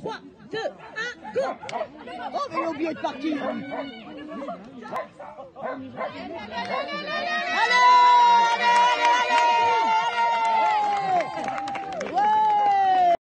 3, 2, 1, go! Oh, mais il a oublié de partir!